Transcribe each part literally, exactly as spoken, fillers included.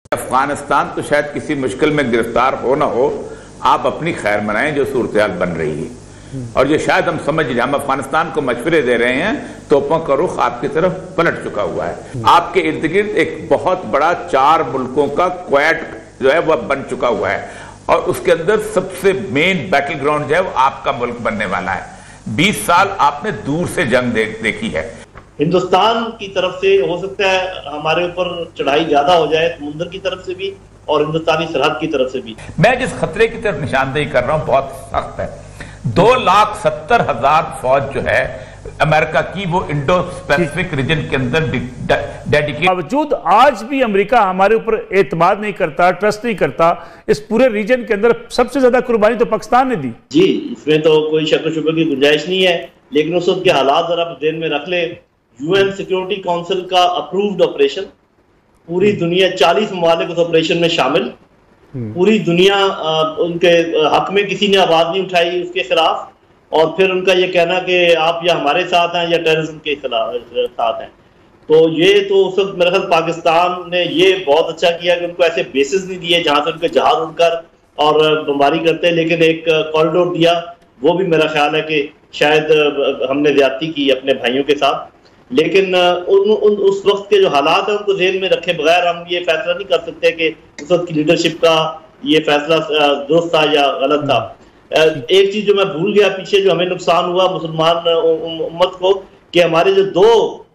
अफगानिस्तान तो शायद किसी मुश्किल में गिरफ्तार हो ना हो, आप अपनी खैर मनाएं जो सूरत बन रही है। और ये शायद हम समझ लें, हम अफगानिस्तान को मशवरे दे रहे हैं, तोपों का रुख आपकी तरफ पलट चुका हुआ है। आपके इर्द गिर्द एक बहुत बड़ा चार मुल्कों का क्वाड जो है वह बन चुका हुआ है और उसके अंदर सबसे मेन बैटल ग्राउंड जो है वो आपका मुल्क बनने वाला है। बीस साल आपने दूर से जंग दे, देखी है। हिंदुस्तान की तरफ से हो सकता है हमारे ऊपर चढ़ाई ज्यादा हो जाए, समुद्र की तरफ से भी और हिंदुस्तानी सरहद की तरफ से भी। मैं जिस खतरे की तरफ निशानदेही कर रहा हूं बहुत सख्त है। दो लाख सत्तर हजार फौज जो है अमेरिका की वो इंडो पैसिफिक रीजन के अंदर डेडिकेट, बावजूद आज भी अमेरिका हमारे ऊपर एतमाद नहीं करता, ट्रस्ट नहीं करता। इस पूरे रीजन के अंदर सबसे ज्यादा कुर्बानी तो पाकिस्तान ने दी। जी, इसमें तो कोई शक शुबे की गुंजाइश नहीं है, लेकिन उस वक्त के हालात जरा ध्यान में रख ले। यूएन सिक्योरिटी काउंसिल का अप्रूव्ड ऑपरेशन, पूरी दुनिया चालीस ममालिक उस ऑपरेशन में शामिल, पूरी दुनिया आ, उनके हक में किसी ने आवाज नहीं उठाई उसके खिलाफ, और फिर उनका ये कहना कि आप या हमारे साथ हैं या टेररिज्म के खिलाफ साथ हैं। तो ये तो उस वक्त मेरे ख्याल पाकिस्तान ने ये बहुत अच्छा किया कि उनको ऐसे बेसिस नहीं दिए जहां से उनके जहाज उड़कर और बमबारी करते, लेकिन एक कॉरिडोर दिया। वो भी मेरा ख्याल है कि शायद हमने ज्यादती की अपने भाइयों के साथ, लेकिन उन, उन उस वक्त के जो हालात है उनको ज़हन में रखे बगैर हम ये फैसला नहीं कर सकते कि उस वक्त की लीडरशिप का ये फैसला दुरुस्त था या गलत था। एक चीज जो मैं भूल गया पीछे, जो हमें नुकसान हुआ मुसलमान उम्मत को, कि हमारे जो दो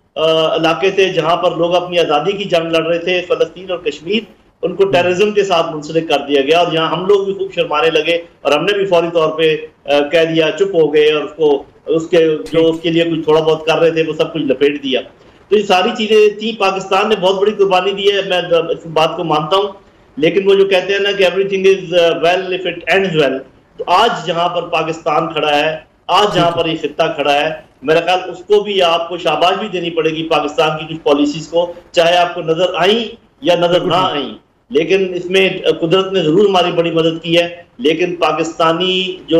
इलाके थे जहां पर लोग अपनी आज़ादी की जंग लड़ रहे थे, फलस्तीन और कश्मीर, उनको टेररिज्म के साथ मुंसलिक कर दिया गया और यहाँ हम लोग भी खूब शर्माने लगे और हमने भी फौरी तौर पे कह दिया, चुप हो गए, और उसको उसके जो उसके लिए कुछ थोड़ा बहुत कर रहे थे वो सब कुछ लपेट दिया। तो ये सारी चीजें थी। पाकिस्तान ने बहुत बड़ी कुर्बानी दी है, मैं इस बात को मानता हूँ, लेकिन वो जो कहते हैं ना कि everything is well if it ends well, तो आज जहां पर पाकिस्तान खड़ा है, आज जहां पर ये खित्ता खड़ा है, मेरा ख्याल उसको भी आपको शाबाश भी देनी पड़ेगी पाकिस्तान की कुछ पॉलिसीज को, चाहे आपको नजर आई या नजर ना आई। लेकिन इसमें कुदरत ने जरूर हमारी बड़ी मदद की है, लेकिन पाकिस्तानी जो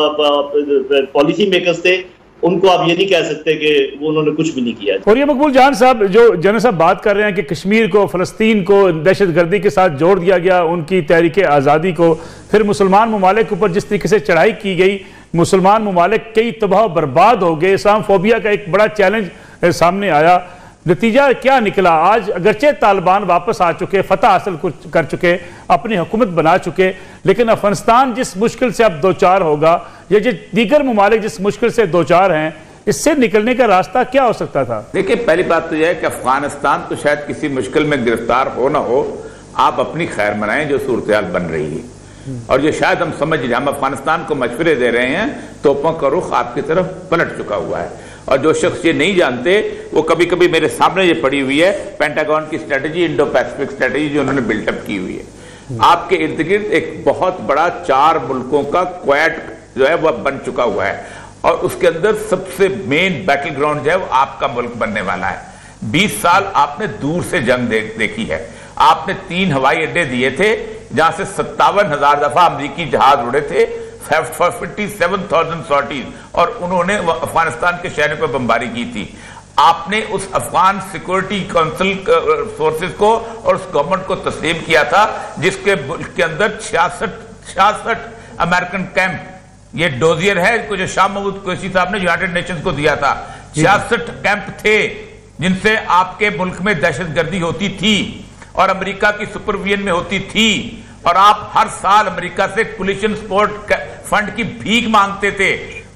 पॉलिसी मेकर्स थे उनको आप ये नहीं कह सकते कि वो उन्होंने कुछ भी नहीं किया। और ये मकबूल जान साहब, जो जनरल साहब बात कर रहे हैं कि कश्मीर को, फलस्तीन को दहशतगर्दी के साथ जोड़ दिया गया, उनकी तहरीक आज़ादी को, फिर मुसलमान ममालिक के ऊपर जिस तरीके से चढ़ाई की गई, मुसलमान ममालिक कई तबाह बर्बाद हो गए, इस्लामोफोबिया का एक बड़ा चैलेंज सामने आया। नतीजा क्या निकला? आज अगरचे तालिबान वापस आ चुके, फतह हासिल कर चुके, अपनी हुकूमत बना चुके, लेकिन अफगानिस्तान जिस मुश्किल से अब दो चार होगा, या जो दीगर ममालिक जिस मुश्किल से दो चार हैं, इससे निकलने का रास्ता क्या हो सकता था? देखिए, पहली बात तो यह है कि अफगानिस्तान तो शायद किसी मुश्किल में गिरफ्तार हो ना हो, आप अपनी खैर मनाएं जो सूरत बन रही है। और ये शायद हम समझ लें, हम अफगानिस्तान को मशवरे दे रहे हैं, तोपों का रुख आपकी तरफ पलट चुका हुआ है। और जो शख्स ये नहीं जानते, वो कभी कभी मेरे सामने ये पड़ी हुई है पेंटागन की स्ट्रेटेजी, इंडो पैसिफिक स्ट्रेटेजी जो उन्होंने बिल्टअप की हुई है। आपके इर्द गिर्द एक बहुत बड़ा चार मुल्कों का क्वाड जो है वह बन चुका हुआ है और उसके अंदर सबसे मेन बैटल ग्राउंड जो है वो आपका मुल्क बनने वाला है। बीस साल आपने दूर से जंग दे, देखी है। आपने तीन हवाई अड्डे दिए थे जहां से सत्तावन हजार दफा अमरीकी जहाज उड़े थे, सत्तावन हज़ार सॉर्टीज, और उन्होंने अफगानिस्तान के शहरों पर बमबारी की थी। आपने उस अफगान सिक्योरिटी काउंसिल फोर्सेस को और उस गवर्नमेंट को तस्लीम किया था जिसके के अंदर छियासठ छियासठ अमेरिकन कैंप, ये डोजियर है को जो शाह महमूद कुरैशी साहब ने यूनाइटेड नेशंस को दिया था, छियासठ कैंप थे जिनसे आपके मुल्क में दहशतगर्दी होती थी और अमेरिका की सुपरविजन में होती थी। और आप हर साल अमेरिका से कोलिशन सपोर्ट फंड की भीख मांगते थे,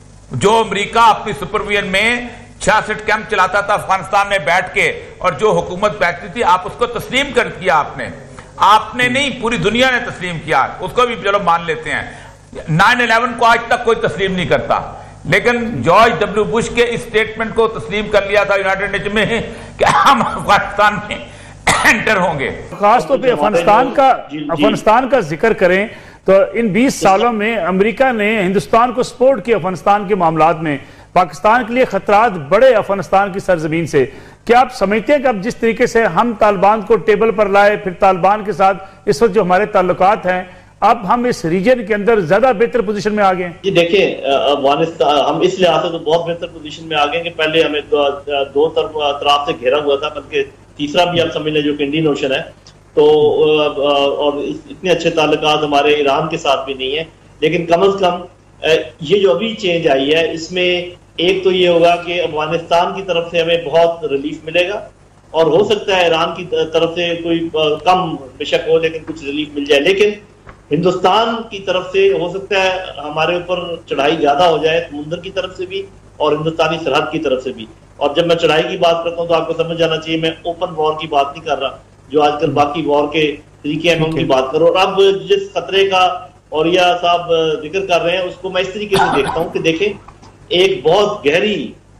जो अमेरिका अपनी सुपरविजन में छियासठ कैंप चलाता था अफगानिस्तान में बैठ के, और जो हुकूमत बैठती थी आप उसको तस्लीम कर दिया। आपने आपने नहीं, पूरी दुनिया ने तस्लीम किया, उसको भी चलो मान लेते हैं। नाइन इलेवन को आज तक कोई तस्लीम नहीं करता, लेकिन जॉर्ज डब्ल्यू बुश के इस स्टेटमेंट को तस्लीम कर लिया था यूनाइटेड नेशन में कि हम अफगानिस्तान में एंटर होंगे। खासतौर पे अफगानिस्तान का अफगानिस्तान का जिक्र करें तो इन बीस सालों में अमेरिका ने हिंदुस्तान को सपोर्ट किया अफगानिस्तान के मामलात में। पाकिस्तान के लिए खतरात बड़े अफगानिस्तान की सरजमीन से। क्या आप समझते हैं कि अब जिस तरीके से हम तालिबान को टेबल पर लाए, फिर तालिबान के साथ इस वक्त जो हमारे ताल्लुकात हैं, अब हम इस रीजन के अंदर ज्यादा बेहतर पोजीशन में आ गए? जी देखिए, अफगानिस्तान हम इस लिहाज से तो बहुत बेहतर पोजीशन में आ गए कि पहले हमें दो, दो तरफ से घेरा हुआ था, बल्कि तीसरा भी आप समझ लें जो कि इंडियन ओशन है, तो और इतने अच्छे ताल्लुकात हमारे ईरान के साथ भी नहीं है, लेकिन कम अज कम ये जो अभी चेंज आई है इसमें एक तो ये होगा कि अफगानिस्तान की तरफ से हमें बहुत रिलीफ मिलेगा, और हो सकता है ईरान की तरफ से कोई कम बेशक हो लेकिन कुछ रिलीफ मिल जाए, लेकिन हिंदुस्तान की तरफ से हो सकता है हमारे ऊपर चढ़ाई ज्यादा हो जाए, समुद्र की तरफ से भी और हिंदुस्तानी सरहद की तरफ से भी। और जब मैं चढ़ाई की बात करता हूँ तो आपको समझ जाना चाहिए मैं ओपन वॉर की बात नहीं कर रहा, जो आजकल बाकी वॉर के तरीके हैं मैं उनकी बात करूँ। और अब जिस खतरे का औरिया साहब जिक्र कर रहे हैं उसको मैं इस तरीके से देखता हूँ कि देखें, एक बहुत गहरी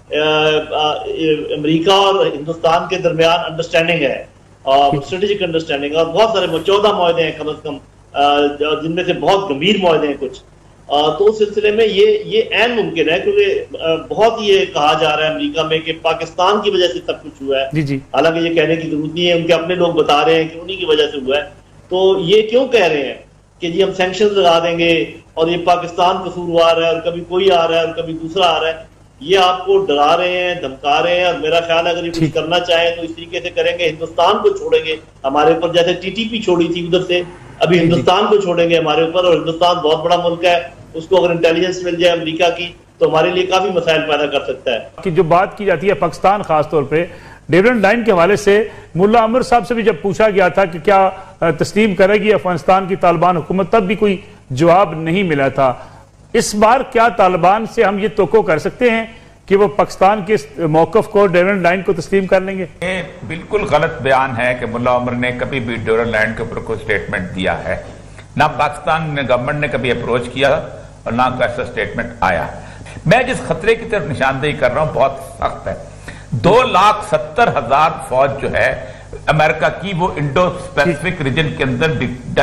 अमेरिका और हिंदुस्तान के दरमियान अंडरस्टैंडिंग है, स्ट्रेटेजिक अंडरस्टैंडिंग, और बहुत सारे चौदह मुआहदे हैं कम अज कम, जिनमें से बहुत गंभीर मुआहदे हैं कुछ। तो उस सिलसिले में ये ये ऐन मुमकिन है, क्योंकि बहुत ये कहा जा रहा है अमेरिका में कि पाकिस्तान की वजह से सब कुछ हुआ है। हालांकि ये कहने की जरूरत नहीं है, उनके अपने लोग बता रहे हैं कि उन्हीं की वजह से हुआ है। तो ये क्यों कह रहे हैं कि जी हम सैंक्शंस लगा देंगे और ये पाकिस्तान कसूरवार है और कभी कोई आ रहा है और कभी दूसरा आ रहा है, ये आपको डरा रहे हैं, धमका रहे हैं। और मेरा ख्याल है अगर ये कुछ करना चाहें तो इस तरीके से करेंगे, हिंदुस्तान को छोड़ेंगे हमारे ऊपर, जैसे टीटीपी छोड़ी थी उधर से, अभी हिंदुस्तान को छोड़ेंगे हमारे ऊपर। और हिंदुस्तान बहुत बड़ा मुल्क है, उसको अगर इंटेलिजेंस मिल जाए अमेरिका की तो हमारे लिए काफी मसाइल पैदा कर सकता है। कि जो बात की जाती है पाकिस्तान खासतौर पे डिविडेंड लाइन के हवाले से, मुल्ला अमर साहब से भी जब पूछा गया था कि क्या तस्लीम करेगी अफगानिस्तान की तालिबान हुकूमत, तब भी कोई जवाब नहीं मिला था। इस बार क्या तालिबान से हम ये तोको कर सकते हैं कि वो पाकिस्तान के मौकफ को डिविडेंड लाइन को तस्लीम कर लेंगे? ये बिल्कुल गलत बयान है कि मुल्ला उमर ने कभी भी डिविडेंड लाइन के ऊपर कोई स्टेटमेंट दिया है। ना पाकिस्तान ने गवर्नमेंट ने कभी अप्रोच किया और ना कोई ऐसा स्टेटमेंट आया। मैं जिस खतरे की तरफ निशानदेही कर रहा हूं बहुत सख्त है। दो लाख सत्तर हजार फौज जो है अमेरिका की वो इंडो पैसिफिक रीजन के अंदर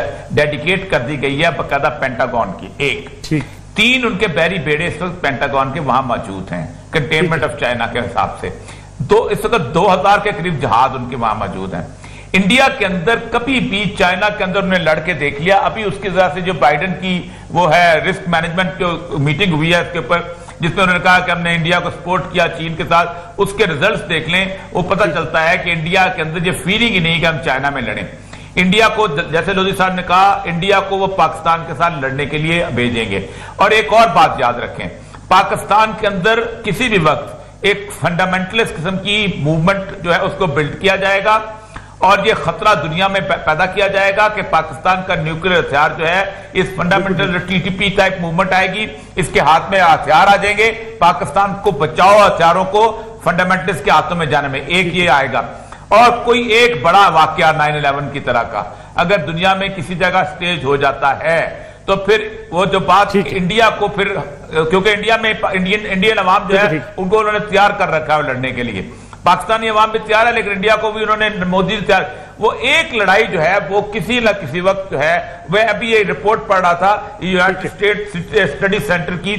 डेडिकेट कर दी गई है बकायदा पेंटागन की। एक तीन उनके बहरी बेड़े इस वक्त पेंटागन के वहां मौजूद हैं कंटेनमेंट ऑफ चाइना के हिसाब से। दो इस वक्त दो हजार के करीब जहाज उनके वहां मौजूद हैं। इंडिया के अंदर कभी भी चाइना के अंदर उन्होंने लड़के देख लिया। अभी उसकी वजह से जो बाइडेन की वो है रिस्क मैनेजमेंट की मीटिंग हुई है इसके ऊपर, जिसमें उन्होंने कहा कि हमने इंडिया को सपोर्ट किया चीन के साथ, उसके रिजल्ट्स देख लें, वो पता चलता है कि इंडिया के अंदर ये फीलिंग ही नहीं कि हम चाइना में लड़ें। इंडिया को, जैसे लोधी साहब ने कहा, इंडिया को वो पाकिस्तान के साथ लड़ने के लिए भेजेंगे। और एक और बात याद रखें, पाकिस्तान के अंदर किसी भी वक्त एक फंडामेंटलिस्ट किस्म की मूवमेंट जो है उसको बिल्ड किया जाएगा और ये खतरा दुनिया में पैदा किया जाएगा कि पाकिस्तान का न्यूक्लियर हथियार जो है इस फंडामेंटल टीटीपी टाइप मूवमेंट आएगी, इसके हाथ में हथियार आ जाएंगे, पाकिस्तान को बचाओ हथियारों को फंडामेंटलिस्ट के हाथों में जाने में। एक ये आएगा। और कोई एक बड़ा वाकया नाइन इलेवन की तरह का अगर दुनिया में किसी जगह स्टेज हो जाता है तो फिर वो जो बात इंडिया को फिर, क्योंकि इंडिया में इंडियन इंडियन अवाम जो है उनको उन्होंने तैयार कर रखा है लड़ने के लिए। पाकिस्तानी अवाम भी तैयार है लेकिन इंडिया को भी उन्होंने, मोदी तैयार। वो एक लड़ाई जो है वो किसी न किसी वक्त जो है, वह अभी ये रिपोर्ट पढ़ रहा था यूनाइटेड स्टेट स्टडी सेंटर की,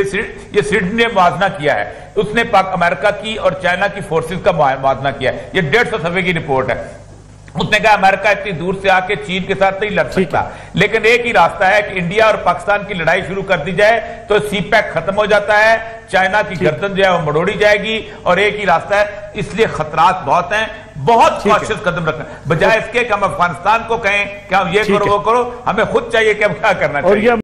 ये सिडनी ने मुआवजा किया है, उसने पाक अमेरिका की और चाइना की फोर्सेस का मुआवजा किया है। ये डेढ़ सौ सफे की रिपोर्ट है। उसने कहा अमेरिका इतनी दूर से आके चीन के साथ नहीं लड़ सकता, लेकिन एक ही रास्ता है कि इंडिया और पाकिस्तान की लड़ाई शुरू कर दी जाए तो सी पैक खत्म हो जाता है, चाइना की गर्दन जो है वो मड़ोड़ी जाएगी। और एक ही रास्ता है, इसलिए खतरात बहुत हैं, बहुत कॉशियस कदम रखना, बजाय इसके कि हम अफगानिस्तान को कहें कि हम ये करो वो करो, हमें खुद चाहिए कि हम क्या करना चाहिए।